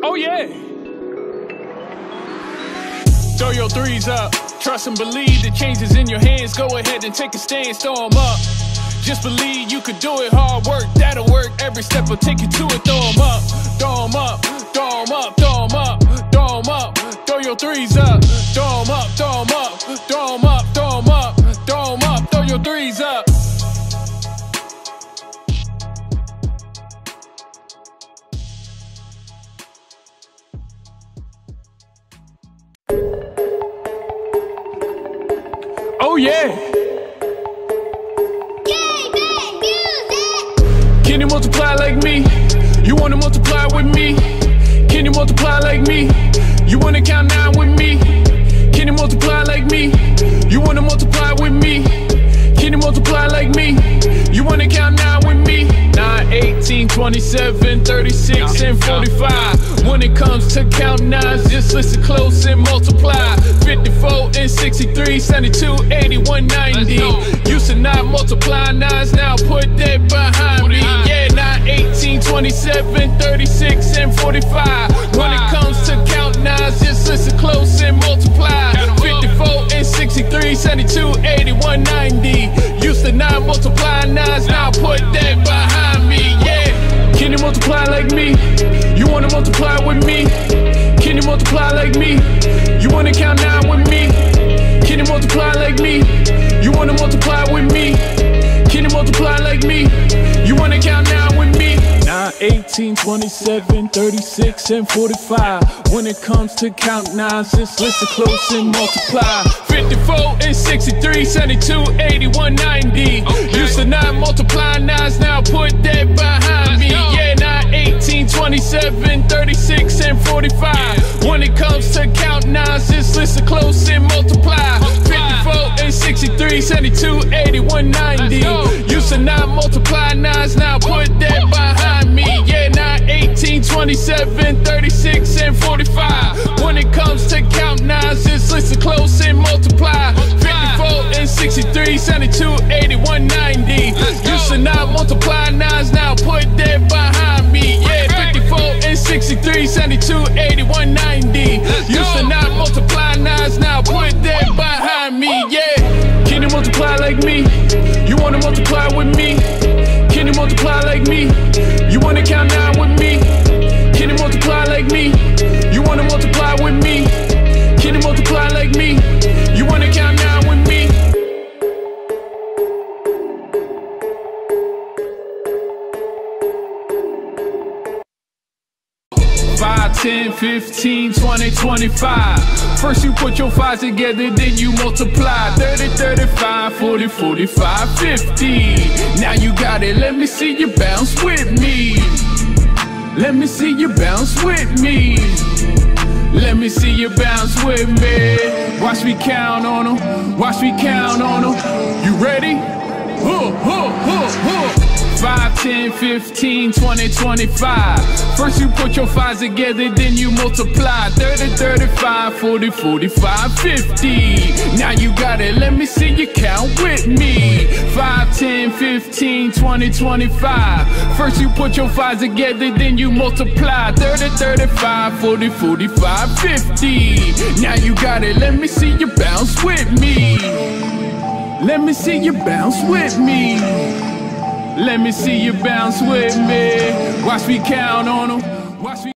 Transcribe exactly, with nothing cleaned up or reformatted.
Oh yeah. Throw your threes up. Trust and believe the changes in your hands. Go ahead and take a stance, throw them up. Just believe you could do it. Hard work, that'll work. Every step will take you to it. Throw them up, throw them up, throw them up, throw them up, throw them up. Throw your threes up. Throw them up, throw them up, throw them up, throw them up, throw them up. Throw your threes up. Oh yeah. Gang-bang music. Can you multiply like me? You wanna multiply with me? Can you multiply like me? You wanna count nine with me? Can you multiply like me? You wanna multiply with me? Can you multiply like me? You wanna count nine with me? nine, eighteen, twenty-seven, thirty-six, and forty-five. When it comes to count nines, just listen close and multiply. fifty-four and sixty-three, seventy-two, eighty-one, ninety. Used to not multiply nines, now put that behind me. Yeah, nine, eighteen, twenty-seven, thirty-six, and forty-five. When it comes to count nines, just listen close and multiply. fifty-four and sixty-three, seventy-two, eighty-one, ninety. Used to not multiply nines, now put that behind me. Yeah. Can you multiply like me? You wanna multiply with me? Can you multiply like me? You wanna count nine with me? Can you multiply like me? You wanna multiply with me? Can you multiply like me? You wanna count nine with me? nine, eighteen, twenty-seven, thirty-six, and forty-five. When it comes to count nines, just listen close and multiply. fifty-four and sixty-three, seventy-two, eighty-one, ninety. Used to not multiply nines, now put that behind me. Yeah, nine, eighteen, twenty-seven, thirty-six, and forty-five. When it comes to count nines, just listen close and multiply. fifty-four and sixty-three, seventy-two, eighty-one, ninety. Used to not multiply nines, now put that behind me. Yeah, nine, eighteen, twenty-seven, thirty-six, and forty-five. When it comes to count nines, just listen close and multiply. fifty-four and sixty-three, seventy-two, eighty-one, ninety. Used to not multiply nines, now put that behind me. Yeah, fifty-four and sixty-three, seventy-two, eighty-one, ninety. Used to not multiply nines, now put that behind me. Yeah. Can you multiply like me? You wanna multiply with me? Can you multiply like me? You wanna count nine with me? Can you multiply like me? You wanna multiply with me? Can you multiply like me? You wanna count nine with me? five, ten, fifteen, twenty, twenty-five. First you put your fives together, then you multiply. thirty, thirty-five, forty, forty-five, fifty. Now you got it, let me see you bounce with me. Let me see you bounce with me. Let me see you bounce with me. Watch me count on them, watch me count on them. You ready? Huh, huh, huh, huh. five, ten, fifteen, twenty, twenty-five. First you put your fives together, then you multiply. thirty, thirty-five, forty, forty-five, fifty. Now you got it, let me see you count with me. five, ten, fifteen, twenty, twenty-five. First you put your fives together, then you multiply. thirty, thirty-five, forty, forty-five, fifty. Now you got it, let me see you bounce with me. Let me see you bounce with me. Let me see you bounce with me. Watch me count on them. Watch me